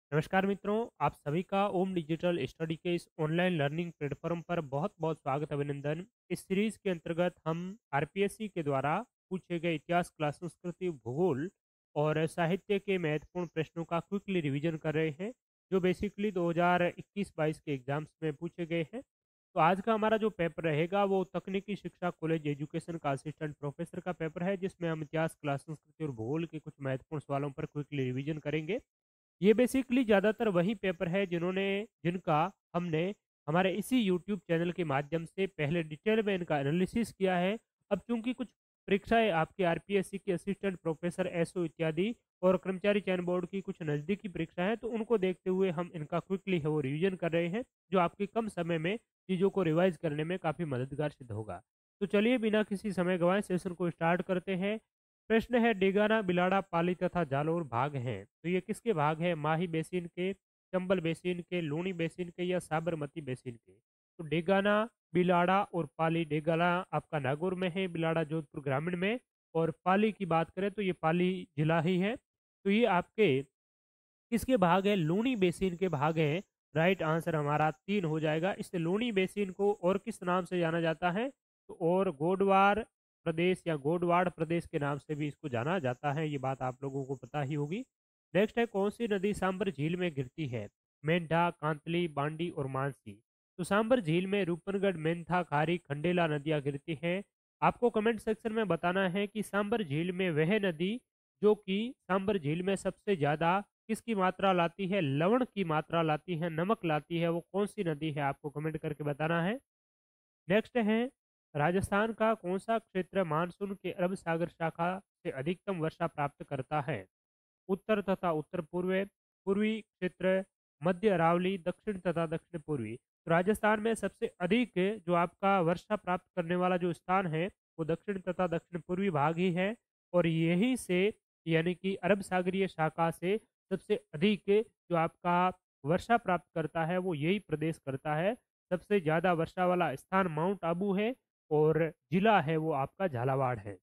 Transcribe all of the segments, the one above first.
नमस्कार मित्रों, आप सभी का ओम डिजिटल स्टडी के इस ऑनलाइन लर्निंग प्लेटफॉर्म पर बहुत बहुत स्वागत अभिनंदन। इस सीरीज के अंतर्गत हम आरपीएससी के द्वारा पूछे गए इतिहास, कला, संस्कृति, भूगोल और साहित्य के महत्वपूर्ण प्रश्नों का क्विकली रिवीजन कर रहे हैं, जो बेसिकली 2021-22 के एग्जाम्स में पूछे गए हैं। तो आज का हमारा जो पेपर रहेगा वो तकनीकी शिक्षा कॉलेज एजुकेशन का असिस्टेंट प्रोफेसर का पेपर है, जिसमें हम इतिहास, कला, संस्कृति और भूगोल के कुछ महत्वपूर्ण सवालों पर क्विकली रिवीजन करेंगे। ये बेसिकली ज़्यादातर वही पेपर है जिनका हमने हमारे इसी यूट्यूब चैनल के माध्यम से पहले डिटेल में इनका एनालिसिस किया है। अब चूंकि कुछ परीक्षाएं आपके आरपीएससी की असिस्टेंट प्रोफेसर एसओ इत्यादि और कर्मचारी चयन बोर्ड की कुछ नज़दीकी परीक्षाएं हैं, तो उनको देखते हुए हम इनका क्विकली है वो रिवीजन कर रहे हैं, जो आपके कम समय में चीज़ों को रिवाइज करने में काफ़ी मददगार सिद्ध होगा। तो चलिए बिना किसी समय गंवाए सेशन को स्टार्ट करते हैं। प्रश्न है, डेगाना, बिलाड़ा, पाली तथा जालौर भाग हैं, तो ये किसके भाग हैं? माही बेसिन के, चंबल बेसिन के, लूणी बेसिन के या साबरमती बेसिन के? तो डेगाना, बिलाड़ा और पाली। डेगाना आपका नागौर में है, बिलाड़ा जोधपुर ग्रामीण में, और पाली की बात करें तो ये पाली जिला ही है। तो ये आपके किसके भाग है? लूणी बेसिन के भाग हैं। राइट आंसर हमारा 3 हो जाएगा। इस लूणी बेसिन को और किस नाम से जाना जाता है? तो और गोडवार प्रदेश या गोडवाड़ प्रदेश के नाम से भी इसको जाना जाता है, ये बात आप लोगों को पता ही होगी। नेक्स्ट है, कौन सी नदी सांबर झील में गिरती है? मेंढा, कांतली, बांडी और मानसी। तो सांबर झील में रूपनगढ़, मेंथा, खारी, खंडेला नदियां गिरती हैं। आपको कमेंट सेक्शन में बताना है कि सांबर झील में वह नदी जो कि सांबर झील में सबसे ज्यादा किसकी मात्रा लाती है? लवण की मात्रा लाती है, नमक लाती है, वो कौन सी नदी है? आपको कमेंट करके बताना है। नेक्स्ट है, राजस्थान का कौन सा क्षेत्र मानसून के अरब सागर शाखा से अधिकतम वर्षा प्राप्त करता है? उत्तर तथा उत्तर पूर्व, पूर्वी क्षेत्र, मध्य अरावली, दक्षिण तथा दक्षिण पूर्वी। तो राजस्थान में सबसे अधिक जो आपका वर्षा प्राप्त करने वाला जो स्थान है वो दक्षिण तथा दक्षिण पूर्वी भाग ही है, और यहीं से यानी कि अरब सागरीय शाखा से सबसे अधिक जो आपका वर्षा प्राप्त करता है वो यही प्रदेश करता है। सबसे ज़्यादा वर्षा वाला स्थान माउंट आबू है, और जिला है वो आपका झालावाड़ है।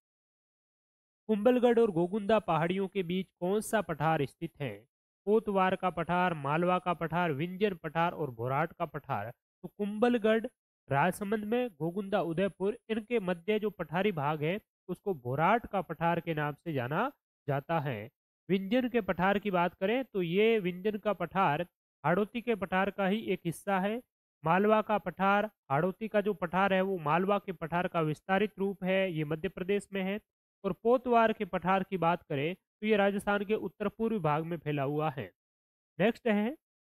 कुंभलगढ़ और गोगुंदा पहाड़ियों के बीच कौन सा पठार स्थित है? कोतवार का पठार, मालवा का पठार, विंजन पठार और भोराट का पठार। तो कुंभलगढ़ राजसमंद में, गोगुंदा उदयपुर, इनके मध्य जो पठारी भाग है उसको भोराट का पठार के नाम से जाना जाता है। विंजन के पठार की बात करें तो ये विंजन का पठार हाड़ौती के पठार का ही एक हिस्सा है। मालवा का पठार, हाड़ौती का जो पठार है वो मालवा के पठार का विस्तारित रूप है, ये मध्य प्रदेश में है। और पोतवार के पठार की बात करें तो ये राजस्थान के उत्तर पूर्वी भाग में फैला हुआ है। नेक्स्ट है,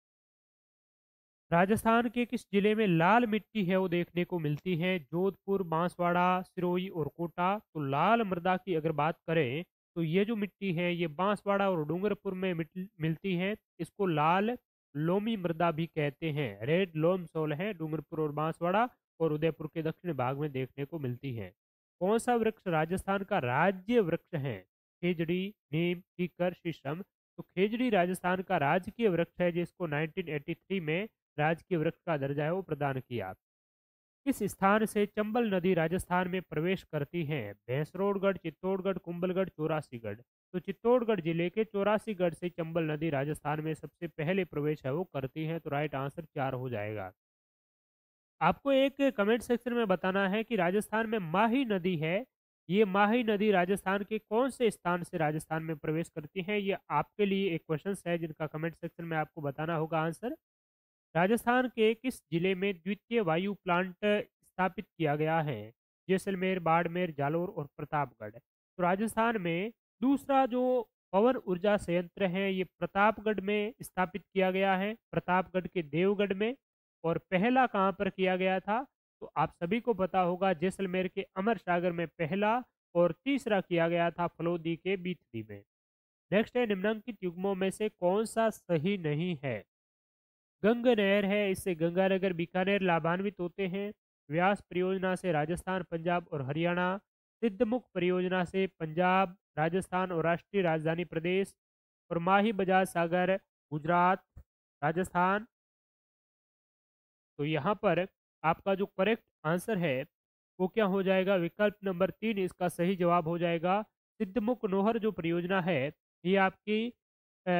राजस्थान के किस जिले में लाल मिट्टी है वो देखने को मिलती है? जोधपुर, बांसवाड़ा, सिरोही और कोटा। तो लाल मृदा की अगर बात करें तो ये जो मिट्टी है ये बांसवाड़ा और डूंगरपुर में मिलती है। इसको लाल लोमी मृदा भी कहते हैं। रेड लोम सोल है, डूंगरपुर और बांसवाड़ा और उदयपुर के दक्षिण भाग में देखने को मिलती है। कौन सा वृक्ष राजस्थान का राज्य वृक्ष है? खेजड़ी, नीम, कीकर, शीशम। तो खेजड़ी राजस्थान का राजकीय वृक्ष है, जिसको 1983 में राजकीय वृक्ष का दर्जा है वो प्रदान किया। किस स्थान से चंबल नदी राजस्थान में प्रवेश करती है? भैंसरोडगढ़, चित्तौड़गढ़, कुंभलगढ़, चौरासीगढ़। तो चित्तौड़गढ़ जिले के चौरासीगढ़ से चंबल नदी राजस्थान में सबसे पहले प्रवेश है वो करती है। तो राइट आंसर 4 हो जाएगा। आपको एक कमेंट सेक्शन में बताना है कि राजस्थान में माही नदी है, ये माही नदी राजस्थान के कौन से स्थान से राजस्थान में प्रवेश करती है? ये आपके लिए एक क्वेश्चन है जिनका कमेंट सेक्शन में आपको बताना होगा आंसर। राजस्थान के किस जिले में द्वितीय वायु प्लांट स्थापित किया गया है? जैसलमेर, बाड़मेर, जालोर और प्रतापगढ़। तो राजस्थान में दूसरा जो पवन ऊर्जा संयंत्र है ये प्रतापगढ़ में स्थापित किया गया है, प्रतापगढ़ के देवगढ़ में। और पहला कहाँ पर किया गया था? तो आप सभी को पता होगा, जैसलमेर के अमर सागर में पहला, और तीसरा किया गया था फलोदी के बीथड़ी में। नेक्स्ट है, निम्नलिखित युग्मों में से कौन सा सही नहीं है? गंग नहर है, इससे गंगानगर, बीकानेर लाभान्वित होते हैं। व्यास परियोजना से राजस्थान, पंजाब और हरियाणा। सिद्धमुख परियोजना से पंजाब, राजस्थान और राष्ट्रीय राजधानी प्रदेश। और माही बजाज सागर, गुजरात, राजस्थान। तो यहाँ पर आपका जो करेक्ट आंसर है वो क्या हो जाएगा? विकल्प नंबर 3 इसका सही जवाब हो जाएगा। सिद्धमुख नोहर जो परियोजना है ये आपकी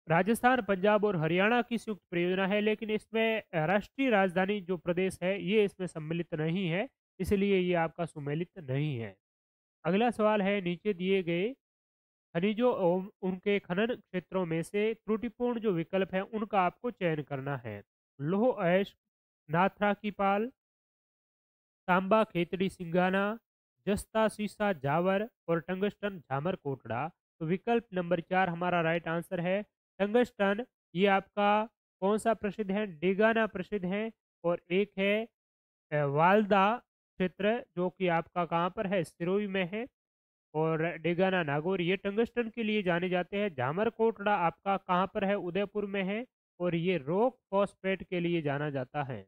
राजस्थान, पंजाब और हरियाणा की संयुक्त परियोजना है, लेकिन इसमें राष्ट्रीय राजधानी जो प्रदेश है ये इसमें सम्मिलित नहीं है, इसलिए ये आपका सुमेलित नहीं है। अगला सवाल है, नीचे दिए गए खनिजों और उनके खनन क्षेत्रों में से त्रुटिपूर्ण जो विकल्प है उनका आपको चयन करना है। लोह अयस्क, नाथरा की पाल, तांबा खेतड़ी सिंगाना, जस्ता सीसा जावर और टंगस्टन झामर कोटड़ा। तो विकल्प नंबर 4 हमारा राइट आंसर है। टंगस्टन ये आपका कौन सा प्रसिद्ध है? डेगाना प्रसिद्ध है। और एक है वालदा क्षेत्र जो कि आपका कहाँ पर है? सिरोही में है। और डेगाना नागौर ये टंगस्टन के लिए जाने जाते हैं। झामर कोटड़ा आपका कहाँ पर है? उदयपुर में है। और ये रॉक फॉस्फेट के लिए जाना जाता है।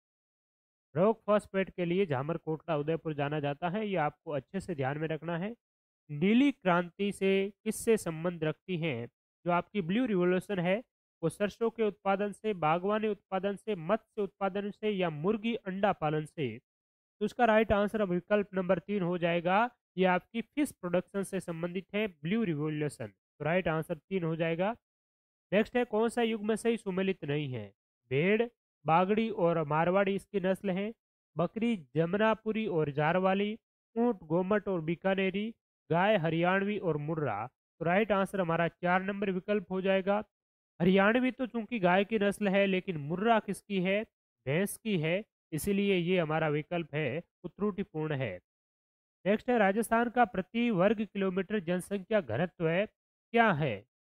रॉक फॉस्फेट के लिए झामर कोटड़ा उदयपुर जाना जाता है, ये आपको अच्छे से ध्यान में रखना है। नीली क्रांति से किससे संबंध रखती हैं? जो आपकी ब्लू रिवॉल्यूशन है वो सरसों के उत्पादन से, बागवानी उत्पादन से, मत्स्य उत्पादन से या मुर्गी अंडा पालन से? तो इसका राइट आंसर अब विकल्प नंबर 3 हो जाएगा। ये आपकी फिश प्रोडक्शन से संबंधित है, ब्लू रिवॉल्यूशन। तो राइट आंसर 3 हो जाएगा। नेक्स्ट है, कौन सा युग्म सही सुमेलित नहीं है? भेड़, बागड़ी और मारवाड़ी इसकी नस्ल है। बकरी जमनापुरी और जारवाली, ऊंट गोमट और बीकानेरी, गाय हरियाणवी और मुर्रा। तो राइट आंसर हमारा 4 नंबर विकल्प हो जाएगा। हरियाणवी तो चूंकि गाय की नस्ल है, लेकिन मुर्रा किसकी है? भैंस की है, इसीलिए ये हमारा विकल्प है वो त्रुटिपूर्ण है। नेक्स्ट है, राजस्थान का प्रति वर्ग किलोमीटर जनसंख्या घनत्व है क्या है?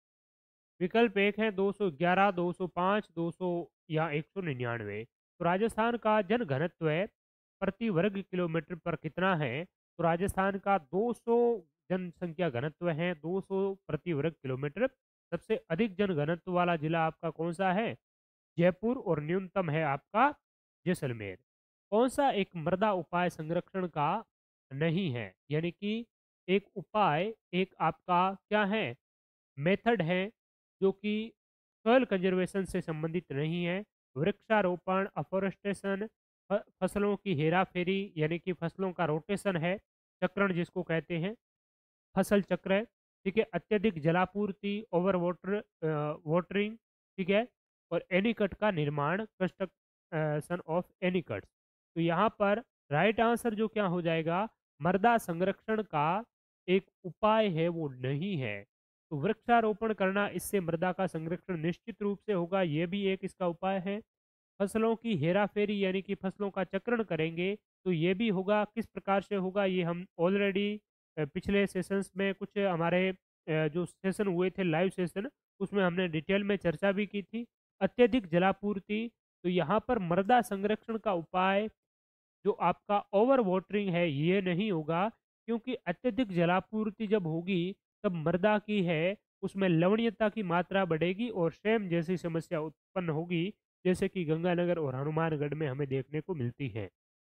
विकल्प एक है 211, 205, 200 या 199। तो राजस्थान का जन घनत्व है प्रति वर्ग किलोमीटर पर कितना है? तो राजस्थान का 200 जनसंख्या घनत्व है, 200 प्रति वर्ग किलोमीटर। सबसे अधिक जन घनत्व वाला जिला आपका कौन सा है? जयपुर। और न्यूनतम है आपका जैसलमेर। कौन सा एक मृदा उपाय संरक्षण का नहीं है? यानी कि एक उपाय, एक आपका क्या है, मेथड है जो कि सॉइल कंजर्वेशन से संबंधित नहीं है। वृक्षारोपण, अफोरेस्टेशन, फसलों की हेरा फेरी यानी कि फसलों का रोटेशन है, चक्रण जिसको कहते हैं, फसल चक्र है। ठीक है, अत्यधिक जलापूर्ति, ओवर वाटरिंग। ठीक है, और एनीकट का निर्माण, कंस्ट्रक्शन ऑफ एनीकट। तो यहाँ पर राइट आंसर जो क्या हो जाएगा, मृदा संरक्षण का एक उपाय है वो नहीं है। तो वृक्षारोपण करना, इससे मृदा का संरक्षण निश्चित रूप से होगा, ये भी एक इसका उपाय है। फसलों की हेराफेरी यानी कि फसलों का चक्रण करेंगे, तो ये भी होगा। किस प्रकार से होगा ये हम ऑलरेडी पिछले सेशंस में कुछ हमारे जो सेशन हुए थे लाइव सेशन, उसमें हमने डिटेल में चर्चा भी की थी। अत्यधिक जलापूर्ति, तो यहाँ पर मृदा संरक्षण का उपाय जो आपका ओवर वाटरिंग है ये नहीं होगा, क्योंकि अत्यधिक जलापूर्ति जब होगी तब मृदा की है उसमें लवणीयता की मात्रा बढ़ेगी और सेम जैसी समस्या उत्पन्न होगी जैसे कि गंगानगर और हनुमानगढ़ में हमें देखने को मिलती है।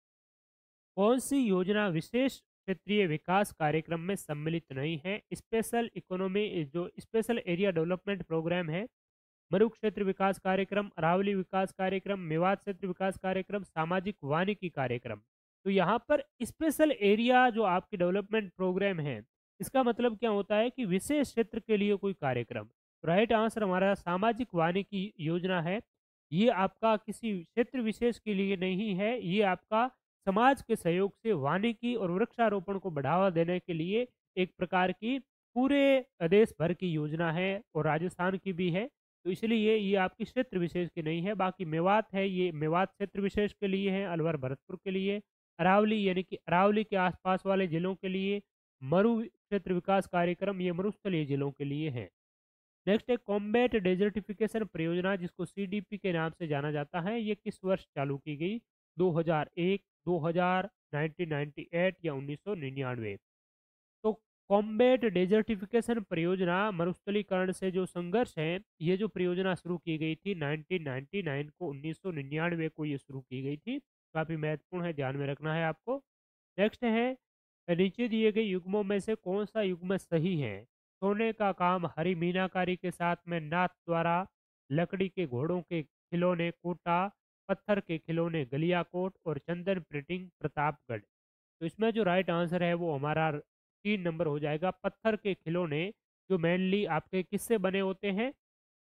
कौन सी योजना विशेष क्षेत्रीय विकास कार्यक्रम में सम्मिलित नहीं है? स्पेशल इकोनॉमी जो स्पेशल एरिया डेवलपमेंट प्रोग्राम है, मरु क्षेत्र विकास कार्यक्रम, अरावली विकास कार्यक्रम, मेवात क्षेत्र विकास कार्यक्रम, सामाजिक वानिकी कार्यक्रम। तो यहाँ पर स्पेशल एरिया जो आपके डेवलपमेंट प्रोग्राम है, इसका मतलब क्या होता है कि विशेष क्षेत्र के लिए कोई कार्यक्रम। राइट आंसर हमारा सामाजिक वानिकी योजना है। ये आपका किसी क्षेत्र विशेष के लिए नहीं है, ये आपका समाज के सहयोग से वानिकी और वृक्षारोपण को बढ़ावा देने के लिए एक प्रकार की पूरे देश भर की योजना है और राजस्थान की भी है। तो इसलिए ये आपकी क्षेत्र विशेष की नहीं है। बाकी मेवात है, ये मेवात क्षेत्र विशेष के लिए है, अलवर भरतपुर के लिए। अरावली यानी कि अरावली के आसपास वाले जिलों के लिए। मरु क्षेत्र विकास कार्यक्रम ये मरुस्थलीय जिलों के लिए है। नेक्स्ट है, कॉम्बैट डेजर्टिफिकेशन परियोजना जिसको सीडीपी के नाम से जाना जाता है, ये किस वर्ष चालू की गई? 2001, 2000, 1998 या 1999? तो कॉम्बैट डेजर्टिफिकेशन परियोजना मरुस्थलीकरण से जो संघर्ष है, ये जो परियोजना शुरू की गई थी 1999 को, 1999 को ये शुरू की गई थी। काफ़ी महत्वपूर्ण है, ध्यान में रखना है आपको। नेक्स्ट है, नीचे दिए गए युग्मों में से कौन सा युग्म सही है? सोने का काम हरी मीनाकारी के साथ में नाथ द्वारा, लकड़ी के घोड़ों के खिलौने कोटा, पत्थर के खिलौने गलियाकोट और चंदन प्रिंटिंग प्रतापगढ़। तो इसमें जो राइट आंसर है वो हमारा 3 नंबर हो जाएगा। पत्थर के खिलौने जो मेनली आपके किससे बने होते हैं?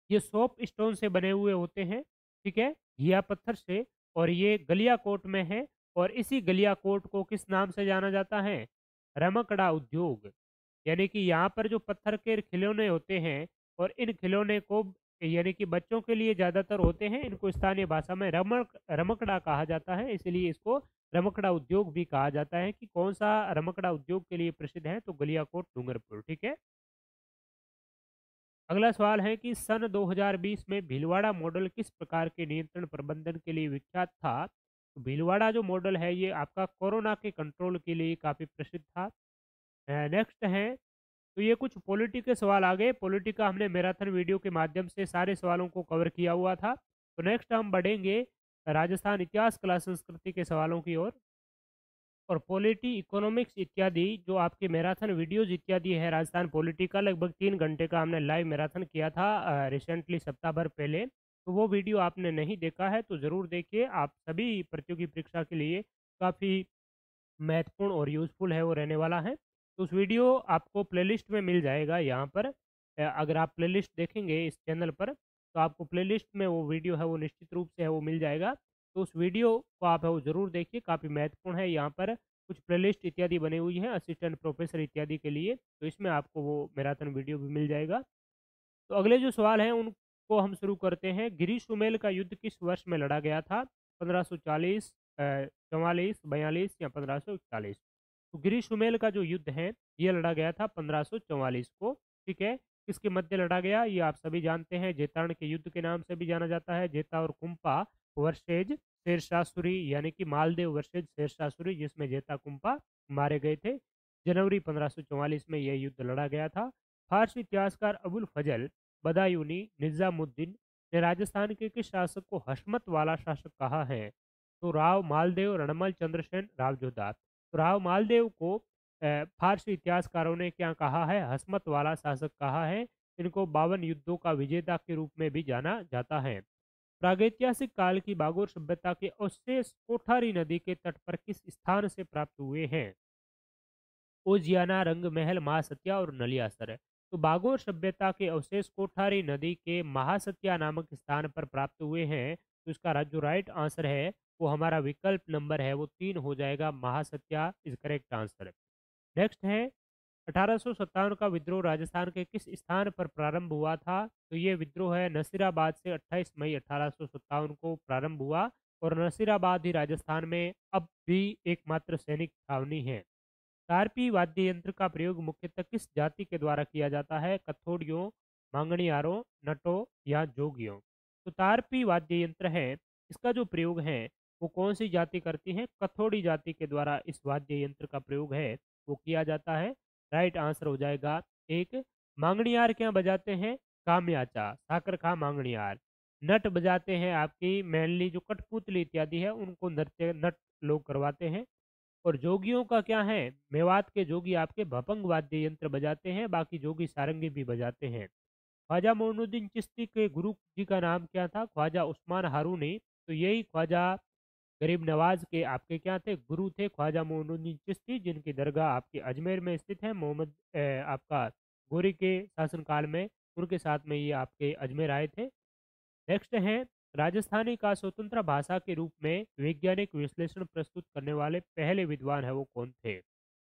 ये सोप स्टोन से बने हुए होते हैं, ठीक है, घिया पत्थर से। और ये गलियाकोट में है। और इसी गलियाकोट को किस नाम से जाना जाता है? रमकड़ा उद्योग। यानी कि यहाँ पर जो पत्थर के खिलौने होते हैं, और इन खिलौने को यानी कि बच्चों के लिए ज़्यादातर होते हैं, इनको स्थानीय भाषा में रमकड़ा कहा जाता है, इसलिए इसको रमकड़ा उद्योग भी कहा जाता है। कि कौन सा रमकड़ा उद्योग के लिए प्रसिद्ध है? तो गलियाकोट डूंगरपुर, ठीक है। अगला सवाल है कि सन 2020 में भीलवाड़ा मॉडल किस प्रकार के नियंत्रण प्रबंधन के लिए विख्यात था? तो भीलवाड़ा जो मॉडल है ये आपका कोरोना के कंट्रोल के लिए काफ़ी प्रसिद्ध था। नेक्स्ट है, तो ये कुछ पॉलिटी के सवाल आ गए। पॉलिटी का हमने मैराथन वीडियो के माध्यम से सारे सवालों को कवर किया हुआ था। तो नेक्स्ट हम बढ़ेंगे राजस्थान इतिहास कला संस्कृति के सवालों की ओर। और पॉलिटी, इकोनॉमिक्स इत्यादि जो आपके मैराथन वीडियोज़ इत्यादि है राजस्थान पॉलिटी का, लगभग 3 घंटे का हमने लाइव मैराथन किया था रिसेंटली सप्ताह भर पहले। तो वो वीडियो आपने नहीं देखा है तो ज़रूर देखिए, आप सभी प्रतियोगी परीक्षा के लिए काफ़ी महत्वपूर्ण और यूज़फुल है वो रहने वाला है। तो उस वीडियो आपको प्लेलिस्ट में मिल जाएगा यहाँ पर। अगर आप प्लेलिस्ट देखेंगे इस चैनल पर, तो आपको प्लेलिस्ट में वो वीडियो है वो निश्चित रूप से है वो मिल जाएगा। तो उस वीडियो को आप है वो ज़रूर देखिए, काफ़ी महत्वपूर्ण है। यहाँ पर कुछ प्लेलिस्ट इत्यादि बनी हुई है असिस्टेंट प्रोफेसर इत्यादि के लिए, तो इसमें आपको वो मैराथन वीडियो भी मिल जाएगा। तो अगले जो सवाल हैं उनको हम शुरू करते हैं। गिरी सुमेल का युद्ध किस वर्ष में लड़ा गया था? 1540, 44, 42 या 1541? तो गिरी सुमेल का जो युद्ध है ये लड़ा गया था 1544 को, ठीक है। किसके मध्य लड़ा गया? ये आप सभी जानते हैं, जेतार्ण के युद्ध के नाम से भी जाना जाता है। जेता और कुंपा वर्सेज शेरशाह सूरी, यानी कि मालदेव वर्सेज शेरशाह सूरी, जिसमें जेता कुंपा मारे गए थे। जनवरी 1544 में यह युद्ध लड़ा गया था। फारसी इतिहासकार अबुल फजल बदायूनी निजामुद्दीन ने राजस्थान के किस शासक को हशमत वाला शासक कहा है? तो राव मालदेव, रणमल चंद्रसेन, राव जोधा। तो राव मालदेव को फारसी इतिहासकारों ने क्या कहा है? हसमत वाला शासक कहा है। इनको 52 युद्धों का विजेता के रूप में भी जाना जाता है। प्रागैतिहासिक काल की बागोर सभ्यता के अवशेष कोठारी नदी के तट पर किस स्थान से प्राप्त हुए हैं? ओजियाना, रंग महल, महासत्या और नलियासर है। तो बागोर सभ्यता के अवशेष कोठारी नदी के महासत्या नामक स्थान पर प्राप्त हुए हैं। तो इसका जो राइट आंसर है वो हमारा विकल्प नंबर है वो 3 हो जाएगा, Mahasatya is correct answer. Next है, 1857 का विद्रोह राजस्थान के किस स्थान पर प्रारंभ हुआ था? तो ये विद्रोह है नसीराबाद से 28 मई 1857 को प्रारंभ हुआ। और नसीराबाद ही राजस्थान में अब भी एकमात्र सैनिक छावनी है। तारपी वाद्य यंत्र का प्रयोग मुख्यतः किस जाति के द्वारा किया जाता है? कथोड़ियों, मांगणियारों, नटों या जोगियों? तो तारपी वाद्य यंत्र है, इसका जो प्रयोग है वो कौन सी जाति करती है? कथोड़ी जाति के द्वारा इस वाद्य यंत्र का प्रयोग है वो किया जाता है। राइट आंसर हो जाएगा एक। मांगणियार क्या बजाते हैं? कामयाचा, साकरखा मांगणियार। नट बजाते हैं आपकी मेनली जो कठपुतली इत्यादि है उनको नृत्य नट लोग करवाते हैं। और जोगियों का क्या है? मेवात के जोगी आपके भपंग वाद्य यंत्र बजाते हैं, बाकी जोगी सारंगी भी बजाते हैं। ख्वाजा मोइनुद्दीन चिश्ती के गुरु जी का नाम क्या था? ख्वाजा उस्मान हारूनी। तो यही ख्वाजा गरीब नवाज के आपके क्या थे? गुरु थे, ख्वाजा मोइनुद्दीन चिश्ती, जिनकी दरगाह आपके अजमेर में स्थित है। मोहम्मद आपका गोरी के शासनकाल में उनके साथ में ये आपके अजमेर आए थे। नेक्स्ट है, राजस्थानी का स्वतंत्र भाषा के रूप में वैज्ञानिक विश्लेषण प्रस्तुत करने वाले पहले विद्वान है वो कौन थे?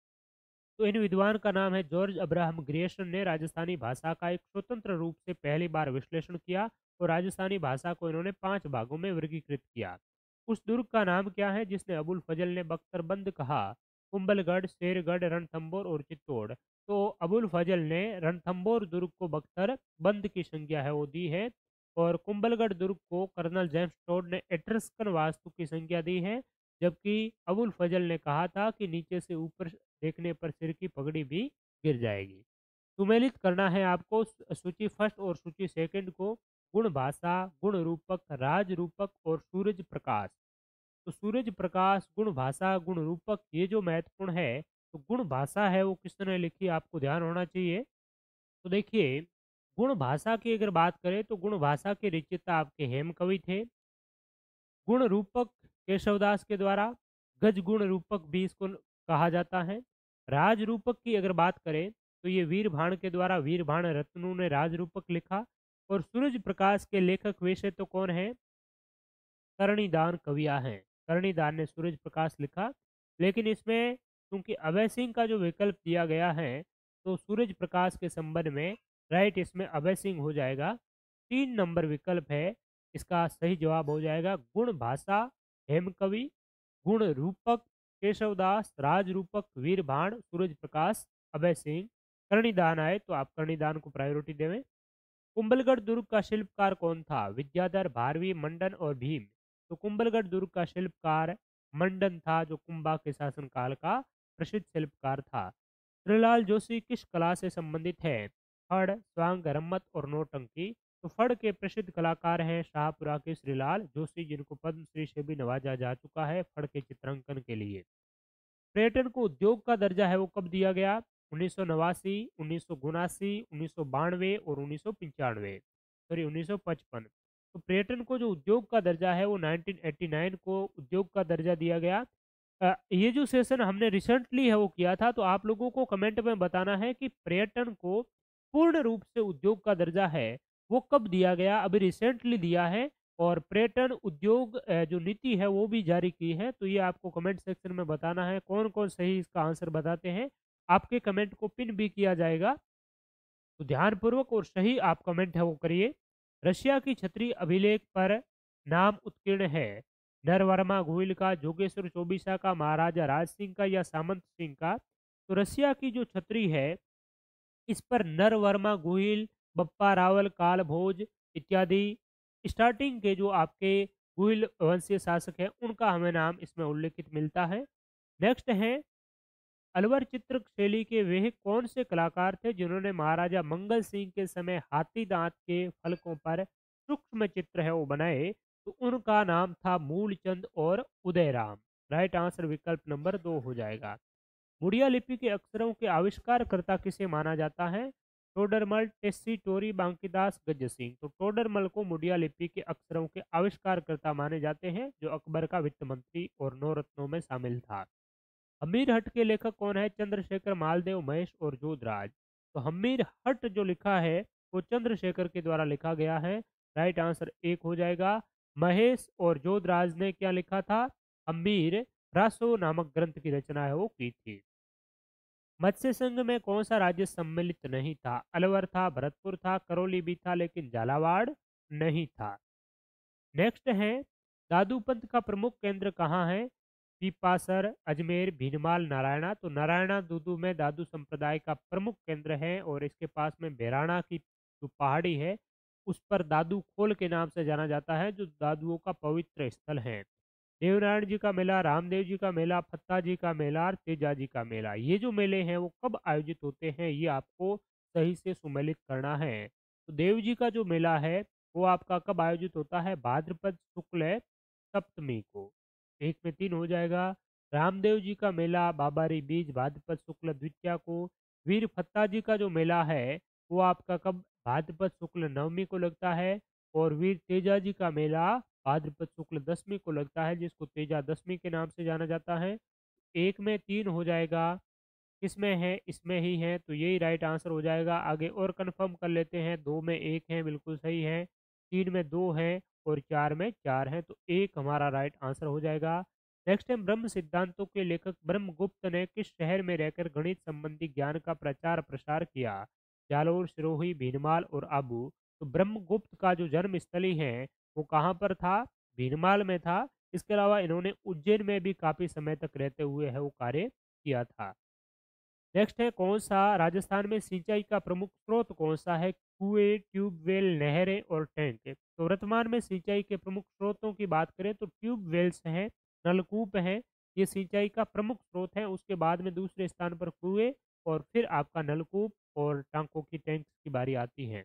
तो इन विद्वान का नाम है जॉर्ज अब्राहम ग्रियर्सन। ने राजस्थानी भाषा का एक स्वतंत्र रूप से पहली बार विश्लेषण किया और राजस्थानी भाषा को इन्होंने 5 भागों में वर्गीकृत किया। उस दुर्ग का नाम क्या है जिसने अबुल फजल ने बख्तरबंद कहा? कुंभलगढ़, शेरगढ़, रणथंबोर और चित्तौड़। तो अबुल फजल ने रणथंबोर दुर्ग को बख्तरबंद की संज्ञा है वो दी है। और कुंभलगढ़ दुर्ग को कर्नल जेम्स टोड ने एट्रस्कन वास्तु की संज्ञा दी है। जबकि अबुल फजल ने कहा था कि नीचे से ऊपर देखने पर सिर की पगड़ी भी गिर जाएगी। सुमेलित करना है आपको सूची फर्स्ट और सूची सेकंड को। गुण भाषा, गुण रूपक, राज रूपक और सूरज प्रकाश। तो सूरज प्रकाश, गुण भाषा, गुण रूपक, ये जो महत्वपूर्ण है। तो गुण भाषा है वो किसने लिखी आपको ध्यान होना चाहिए। तो देखिए, गुण भाषा की अगर बात करें तो गुण भाषा के रचयिता आपके हेम कवि थे। गुण रूपक केशवदास के द्वारा, गज गुण रूपक भी इसको कहा जाता है। राज रूपक की अगर बात करें तो ये वीर भाण के द्वारा वीर भाण रत्नु ने राज रूपक लिखा। और सूरज प्रकाश के लेखक वैसे तो कौन है? करणीदान कविया हैं। करणीदान ने सूरज प्रकाश लिखा, लेकिन इसमें चूंकि अभय सिंह का जो विकल्प दिया गया है, तो सूरज प्रकाश के संबंध में राइट इसमें अभय सिंह हो जाएगा। 3 नंबर विकल्प है, इसका सही जवाब हो जाएगा गुण भाषा हेमकवि, गुण रूपक केशवदास, राज रूपक वीरभाण, सूरज प्रकाश अभय सिंह। करणीदान आए तो आप करणीदान को प्रायोरिटी देवें। कुंभलगढ़ दुर्ग का शिल्पकार कौन था? विद्याधर, भारवी, मंडन और भीम। तो कुंभलगढ़ दुर्ग का शिल्पकार मंडन था, जो कुंभा के शासनकाल का प्रसिद्ध शिल्पकार था। श्रीलाल जोशी किस कला से संबंधित है? फड़, स्वांग, रम्मत और नौटंकी। तो फड़ के प्रसिद्ध कलाकार हैं शाहपुरा के श्रीलाल जोशी, जिनको पद्मश्री से भी नवाजा जा चुका है फड़ के चित्रांकन के लिए। पर्यटन को उद्योग का दर्जा है वो कब दिया गया? 1989, 1979, 1992 और 1995, सॉरी 1955। तो पर्यटन को जो उद्योग का दर्जा है वो 1989 को उद्योग का दर्जा दिया गया। ये जो सेशन हमने रिसेंटली है वो किया था, तो आप लोगों को कमेंट में बताना है कि पर्यटन को पूर्ण रूप से उद्योग का दर्जा है वो कब दिया गया। अभी रिसेंटली दिया है, और पर्यटन उद्योग जो नीति है वो भी जारी की है। तो ये आपको कमेंट सेक्शन में बताना है कौन कौन सही इसका आंसर बताते हैं। आपके कमेंट को पिन भी किया जाएगा, तो ध्यानपूर्वक और सही आप कमेंट है वो करिए। रशिया की छतरी अभिलेख पर नाम उत्कीर्ण है? नरवर्मा गोहिल का, जोगेश्वर चौबीसा का, महाराजा राज सिंह का या सामंत सिंह का। तो रशिया की जो छतरी है इस पर नरवर्मा गोहिल, बप्पा रावल, काल भोज इत्यादि स्टार्टिंग के जो आपके गोहिल वंशीय शासक हैं उनका हमें नाम इसमें उल्लेखित मिलता है। नेक्स्ट है, अलवर चित्र शैली के वे कौन से कलाकार थे जिन्होंने महाराजा मंगल सिंह के समय हाथी दांत के फलकों पर सूक्ष्म चित्र है वो बनाए? तो उनका नाम था मूलचंद और उदयराम। राइट आंसर विकल्प नंबर 2 हो जाएगा। मुड़िया लिपि के अक्षरों के आविष्कारकर्ता किसे माना जाता है? टोडरमल, टेस्सी, टोरी, बांकीदास, गज सिंह। तो टोडरमल को मुड़िया लिपि के अक्षरों के आविष्कारकर्ता माने जाते हैं, जो अकबर का वित्त मंत्री और 9 रत्नों में शामिल था। हमीर हट के लेखक कौन है? चंद्रशेखर, मालदेव, महेश और जोधराज। तो हमीर हट जो लिखा है वो चंद्रशेखर के द्वारा लिखा गया है। राइट आंसर 1 हो जाएगा। महेश और जोधराज ने क्या लिखा था? हमीर रासो नामक ग्रंथ की रचना है वो की थी। मत्स्य संघ में कौन सा राज्य सम्मिलित नहीं था? अलवर था, भरतपुर था, करौली भी था, लेकिन झालावाड़ नहीं था। नेक्स्ट है, दादूपंत का प्रमुख केंद्र कहाँ है? पीपासर, अजमेर, भीनमाल, नारायणा। तो नारायणा दूदू में दादू संप्रदाय का प्रमुख केंद्र है, और इसके पास में बेराणा की जो पहाड़ी है उस पर दादू खोल के नाम से जाना जाता है, जो दादुओं का पवित्र स्थल है। देवनारायण जी का मेला, रामदेव जी का मेला, फत्ता जी का मेला और तेजा जी का मेला, ये जो मेले हैं वो कब आयोजित होते हैं, ये आपको सही से सुमेलित करना है। तो देव जी का जो मेला है वो आपका कब आयोजित होता है? भाद्रपद शुक्ल सप्तमी को। 1 में 3 हो जाएगा। रामदेव जी का मेला बाबारी बीज भाद्रपद शुक्ल द्वितीया को। वीर फत्ता जी का जो मेला है वो आपका कब? भाद्रपद शुक्ल नवमी को लगता है। और वीर तेजा जी का मेला भाद्रपद शुक्ल दशमी को लगता है, जिसको तेजा दशमी के नाम से जाना जाता है। 1 में 3 हो जाएगा। किसमें है? इसमें ही है, तो यही राइट आंसर हो जाएगा। आगे और कंफर्म कर लेते हैं। 2 में 1 है, बिल्कुल सही है। 3 में 2 है और 4 में 4 है, तो 1 हमारा राइट आंसर हो जाएगा। नेक्स्ट है, ब्रह्म सिद्धांतों के लेखक ब्रह्मगुप्त ने किस शहर में रहकर गणित संबंधी ज्ञान का प्रचार प्रसार किया? जालोर, सिरोही, भीनमाल और आबू। तो ब्रह्मगुप्त का जो जन्म स्थली है वो कहाँ पर था? भीनमाल में था। इसके अलावा इन्होंने उज्जैन में भी काफी समय तक रहते हुए है वो कार्य किया था। नेक्स्ट है, कौन सा राजस्थान में सिंचाई का प्रमुख स्रोत कौन सा है? कुएं, ट्यूबवेल, नहरें और टैंक। तो वर्तमान में सिंचाई के प्रमुख स्रोतों की बात करें तो ट्यूबवेल्स हैं, नलकूप हैं, ये सिंचाई का प्रमुख स्रोत है। उसके बाद में दूसरे स्थान पर कुएं, और फिर आपका नलकूप और टांकों की टैंक की बारी आती है।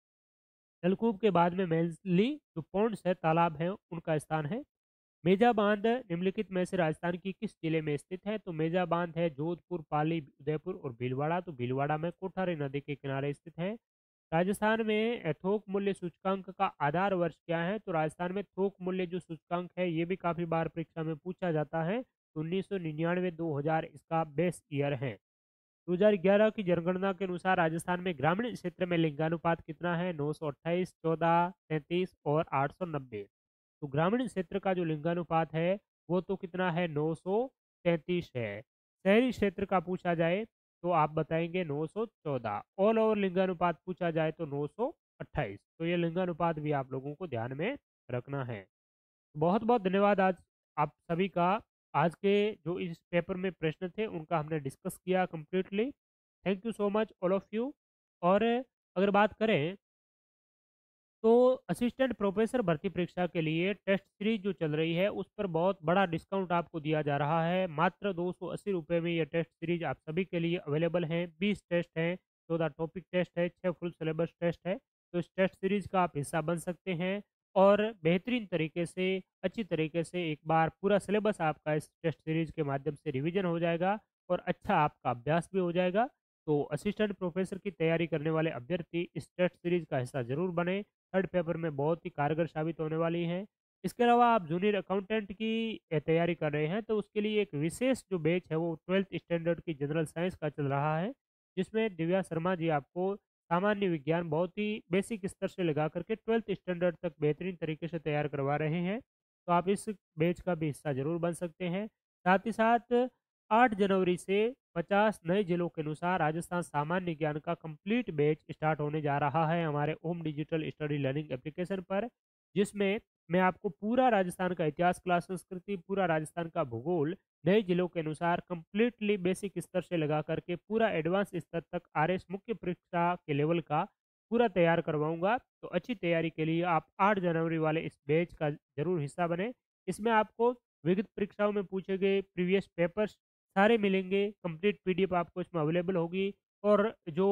नलकूप के बाद में मेनली जो पॉन्ड्स है, तालाब है, उनका स्थान है। मेजा बांध निम्नलिखित में से राजस्थान की किस जिले में स्थित है? तो मेजा बांध है जोधपुर, पाली, उदयपुर और भीलवाड़ा। तो भीलवाड़ा में कोठारी नदी के किनारे स्थित है। राजस्थान में थोक मूल्य सूचकांक का आधार वर्ष क्या है? तो राजस्थान में थोक मूल्य जो सूचकांक है ये भी काफी बार परीक्षा में पूछा जाता है। 1999 2000 इसका बेस ईयर है। 2011 की जनगणना के अनुसार राजस्थान में ग्रामीण क्षेत्र में लिंगानुपात कितना है? 928, 14, 33 और 890। तो ग्रामीण क्षेत्र का जो लिंगानुपात है वो तो कितना है? 933 है। शहरी क्षेत्र का पूछा जाए तो आप बताएंगे 914। ऑल ओवर लिंगानुपात पूछा जाए तो 928। तो ये लिंगानुपात भी आप लोगों को ध्यान में रखना है। बहुत बहुत धन्यवाद। आज आप सभी का, आज के जो इस पेपर में प्रश्न थे उनका हमने डिस्कस किया completely. Thank you so much all of you. और अगर बात करें तो असिस्टेंट प्रोफेसर भर्ती परीक्षा के लिए टेस्ट सीरीज जो चल रही है उस पर बहुत बड़ा डिस्काउंट आपको दिया जा रहा है। मात्र 280 रुपये में ये टेस्ट सीरीज आप सभी के लिए अवेलेबल हैं। 20 टेस्ट हैं, 14 टॉपिक टेस्ट है, 6 फुल सिलेबस टेस्ट है। तो इस टेस्ट सीरीज का आप हिस्सा बन सकते हैं और बेहतरीन तरीके से, अच्छी तरीके से एक बार पूरा सिलेबस आपका इस टेस्ट सीरीज के माध्यम से रिविजन हो जाएगा और अच्छा आपका अभ्यास भी हो जाएगा। तो असिस्टेंट प्रोफेसर की तैयारी करने वाले अभ्यर्थी इस टेस्ट सीरीज का हिस्सा जरूर बने। थर्ड पेपर में बहुत ही कारगर साबित होने वाली हैं। इसके अलावा आप जूनियर अकाउंटेंट की तैयारी कर रहे हैं तो उसके लिए एक विशेष जो बैच है वो 12th स्टैंडर्ड की जनरल साइंस का चल रहा है, जिसमें दिव्या शर्मा जी आपको सामान्य विज्ञान बहुत ही बेसिक स्तर से लगा करके 12th स्टैंडर्ड तक बेहतरीन तरीके से तैयार करवा रहे हैं। तो आप इस बैच का भी हिस्सा जरूर बन सकते हैं। साथ ही साथ 8 जनवरी से 50 नए जिलों के अनुसार राजस्थान सामान्य ज्ञान का कंप्लीट बैच स्टार्ट होने जा रहा है हमारे Om digital study learning application पर, जिसमें मैं आपको पूरा राजस्थान का इतिहास, कला, संस्कृति, पूरा राजस्थान का भूगोल नए जिलों के अनुसार कंप्लीटली बेसिक स्तर से लगा करके पूरा एडवांस स्तर तक आरएस मुख्य परीक्षा के लेवल का पूरा तैयार करवाऊंगा। तो अच्छी तैयारी के लिए आप 8 जनवरी वाले इस बैच का जरूर हिस्सा बने। इसमें आपको विविध परीक्षाओं में पूछे गए प्रीवियस पेपर्स सारे मिलेंगे, कंप्लीट पीडीएफ आपको इसमें अवेलेबल होगी और जो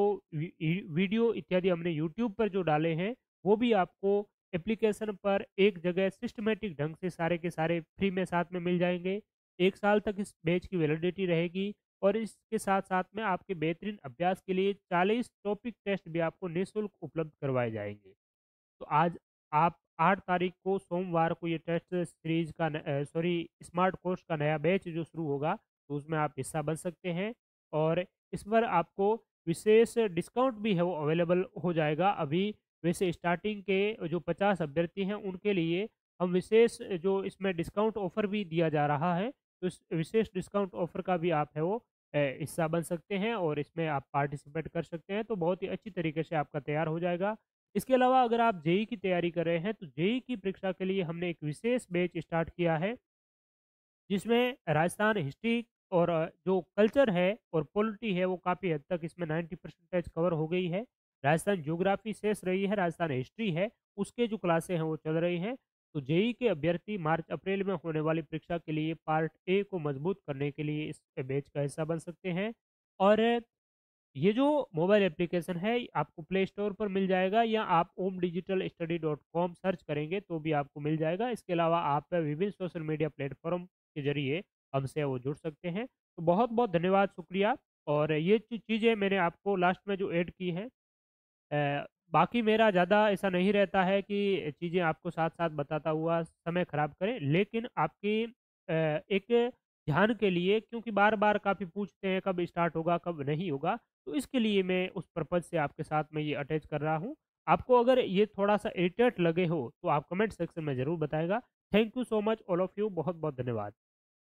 वीडियो इत्यादि हमने यूट्यूब पर जो डाले हैं वो भी आपको एप्लीकेशन पर एक जगह सिस्टमेटिक ढंग से सारे के सारे फ्री में साथ में मिल जाएंगे। 1 साल तक इस बैच की वैलिडिटी रहेगी और इसके साथ साथ में आपके बेहतरीन अभ्यास के लिए 40 टॉपिक टेस्ट भी आपको निःशुल्क उपलब्ध करवाए जाएंगे। तो आज आप 8 तारीख को सोमवार को ये टेस्ट सीरीज का स्मार्ट कोर्स का नया बैच जो शुरू होगा तो उसमें आप हिस्सा बन सकते हैं और इस पर आपको विशेष डिस्काउंट भी है वो अवेलेबल हो जाएगा अभी। वैसे स्टार्टिंग के जो 50 अभ्यर्थी हैं उनके लिए हम विशेष जो इसमें डिस्काउंट ऑफर भी दिया जा रहा है, तो इस विशेष डिस्काउंट ऑफर का भी आप है वो हिस्सा बन सकते हैं और इसमें आप पार्टिसिपेट कर सकते हैं। तो बहुत ही अच्छी तरीके से आपका तैयार हो जाएगा। इसके अलावा अगर आप जेई की तैयारी कर रहे हैं तो जेई की परीक्षा के लिए हमने एक विशेष बैच स्टार्ट किया है, जिसमें राजस्थान हिस्ट्री और जो कल्चर है और पॉलिटी है वो काफ़ी हद तक इसमें 90% कवर हो गई है। राजस्थान ज्योग्राफी शेष रही है, राजस्थान हिस्ट्री है, उसके जो क्लासें हैं वो चल रही हैं। तो जेई के अभ्यर्थी मार्च अप्रैल में होने वाली परीक्षा के लिए पार्ट ए को मजबूत करने के लिए इस बैच का हिस्सा बन सकते हैं। और ये जो मोबाइल एप्लीकेशन है आपको प्ले स्टोर पर मिल जाएगा या आप Om digital study dot com search करेंगे तो भी आपको मिल जाएगा। इसके अलावा आप विभिन्न सोशल मीडिया प्लेटफॉर्म के जरिए हमसे वो जुड़ सकते हैं। तो बहुत बहुत धन्यवाद, शुक्रिया। और ये चीज़ें मैंने आपको लास्ट में जो ऐड की हैं, बाकी मेरा ज़्यादा ऐसा नहीं रहता है कि चीज़ें आपको साथ-साथ बताता हुआ समय ख़राब करें, लेकिन आपकी एक ध्यान के लिए, क्योंकि बार-बार काफ़ी पूछते हैं कब स्टार्ट होगा, कब नहीं होगा, तो इसके लिए मैं उस पर्पज़ से आपके साथ में ये अटैच कर रहा हूँ। आपको अगर ये थोड़ा-सा इरिटेट लगे हो, तो आप कमेंट सेक्शन में ज़रूर बताएगा। Thank you so much all of you, बहुत-बहुत धन्यवाद।